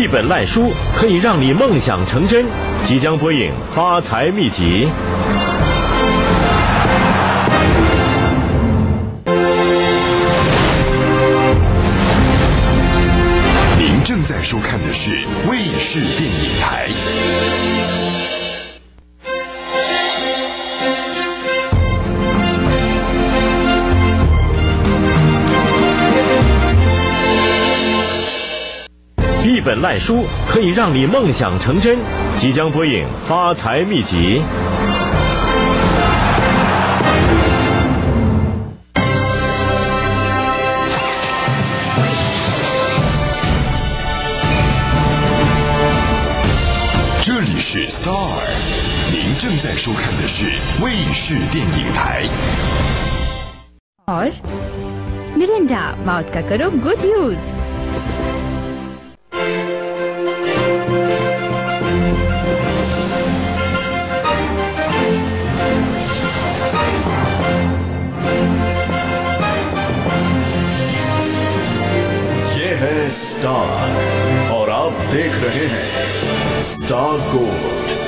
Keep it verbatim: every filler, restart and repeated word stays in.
一本烂书可以让你梦想成真。即将播映《发财秘籍》。 您正在收看的是卫视电影台。 一本烂书可以让你梦想成真。即将播映《发财秘籍》。 这里是 Star， 您正在收看的是卫视电影台。 और Mirinda mouth का करो गुड यूज। ये है स्टार और आप देख रहे हैं स्टार गोल्ड।